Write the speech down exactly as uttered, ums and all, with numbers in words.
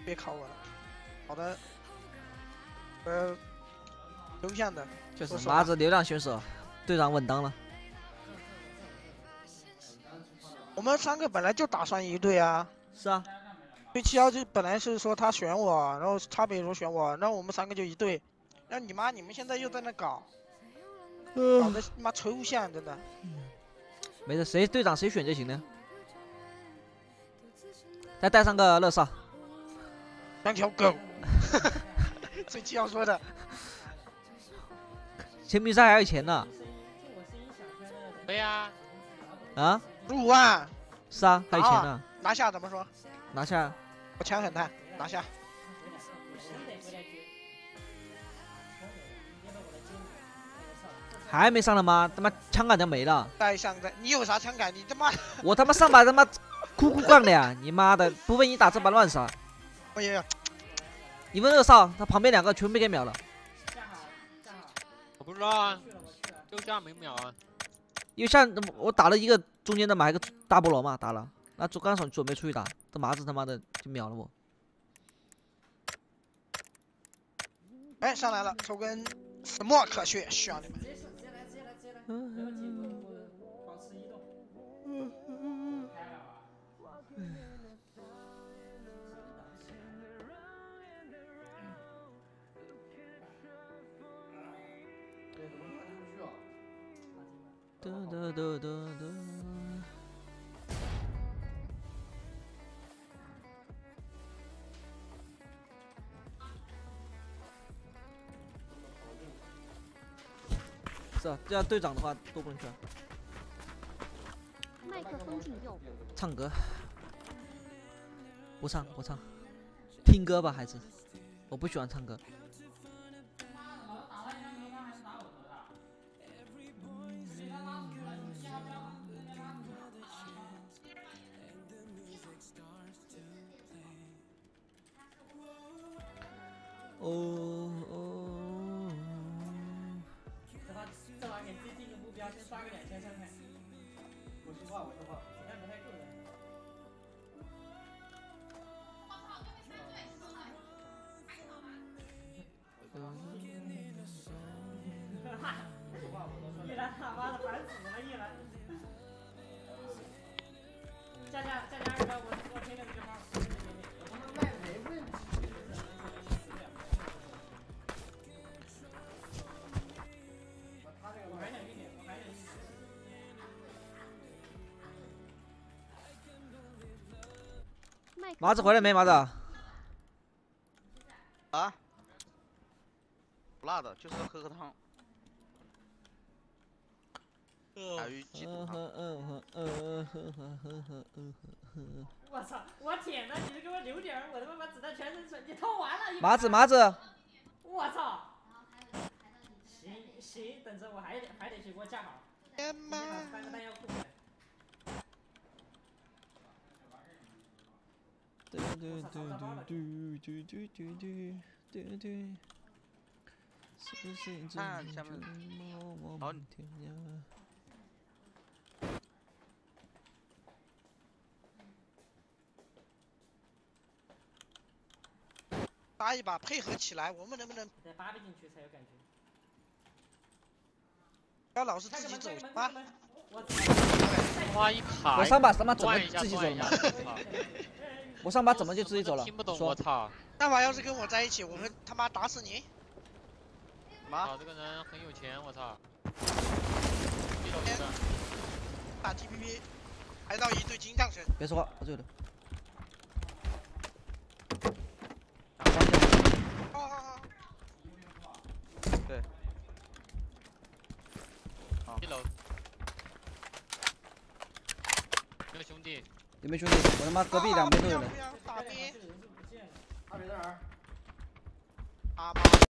别考我了。好的，呃，抽象的， 就是说实话麻子流量选手，队长稳当了。 我们三个本来就打算一队啊。 是啊， 对七幺就本来是说他选我，然后差别说选我，然后我们三个就一队。那你妈，你们现在又在那搞，搞得妈抽象，真的。 没事，谁队长谁选就行了。再带上个乐少， 像条狗。最七幺说的。 前比赛还有钱呢。 对呀。 啊？ 十五万。 是啊，还有钱呢。 拿下怎么说？ 拿下。 我枪很大，拿下。 还没上了吗？他妈枪杆就没了。 带上的，你有啥枪杆？你他妈！ 我他妈上把他妈哭哭杠的呀！你妈的，不被你打这把乱杀。 哎呀！ 你问二少，他旁边两个全被给秒了。 我不知道啊，右下没秒啊。 右下我打了一个中间的嘛，一个大菠萝嘛，打了。那左刚手准备出去打，这麻子他妈的就秒了我。 哎，上来了，抽根什么可血，需要你们。 哒哒哒哒哒。是啊，这样队长的话都不能去啊。 麦克风禁用。 唱歌。不唱不唱，听歌吧，孩子。我不喜欢唱歌。哦哦。 这把这把给自己定个目标，先刷个两千看看。我说话，我说话，子弹不太够的。一兰他妈的烦死了，一兰。佳佳佳佳二哥，我我听了这个号。我他妈赖没问题。我还想一点，我还想一点。 麻子回来没？麻子。 啊？不辣的，就是喝喝汤。海鱼鸡肚汤。 我操！我舔了，你就给我留点儿，我他妈把子弹全扔出来，你偷完了。 麻子麻子。 我操！行行，等着我还得还得去给我架好。 天妈！ 搬个弹药库。 嘟嘟嘟嘟嘟嘟嘟嘟嘟嘟。 看下面。好。 搭一把，配合起来，我们能不能？ 再扒进去才有感觉。 不要老是自己走啊！ 哇一卡。 我上把他妈怎么断一下自己走断一下了？我上把怎么就自己走了？ 听不懂， 说我操！ 那把要是跟我在一起，我会他妈打死你！ 妈，这个人很有钱，我操！ 打 T P P， 来到一队金将神。 别说话，我这里。 对。 一楼。这个兄弟。 有没有兄弟？我他妈隔壁两边都有人。 打边。 二别在哪儿？ 他妈。